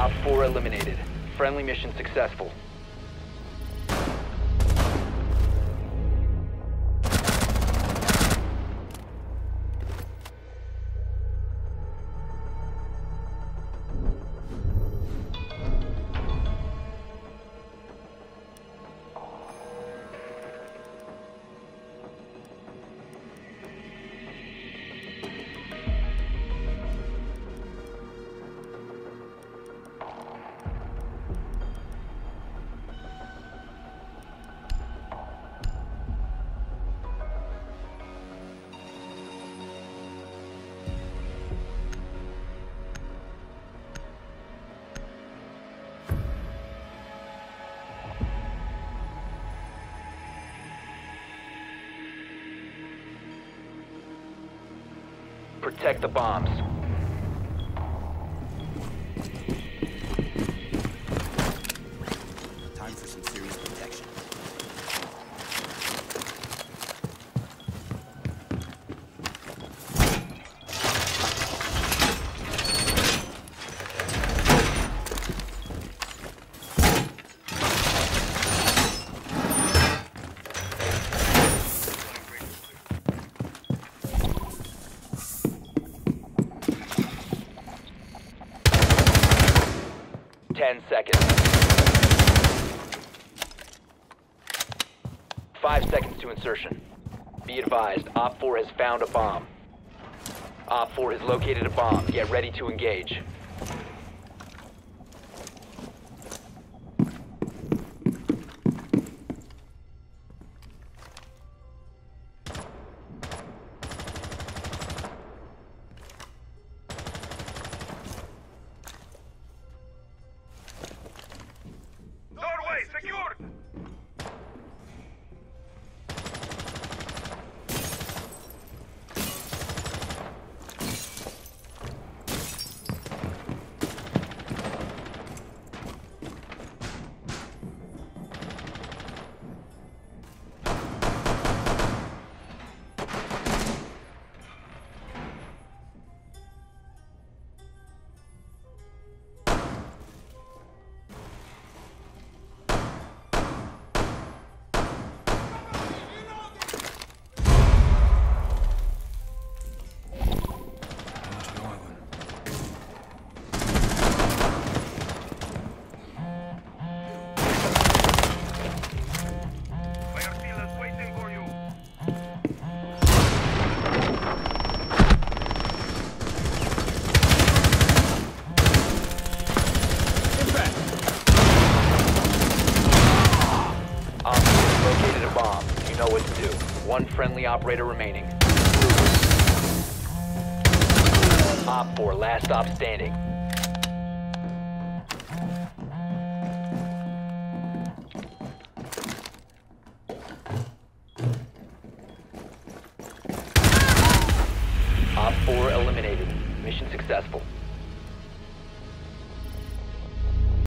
Op 4 eliminated. Friendly mission successful. Protect the bombs. Time for some serious protection. Seconds. 5 seconds to insertion. Be advised, Op 4 has found a bomb. Op 4 has located a bomb. Get ready to engage. Secured! One friendly operator remaining. Op 4, last stop standing.